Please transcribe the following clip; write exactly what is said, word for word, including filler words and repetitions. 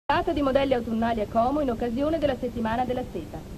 Data di modelli autunnali a Como in occasione della settimana della seta.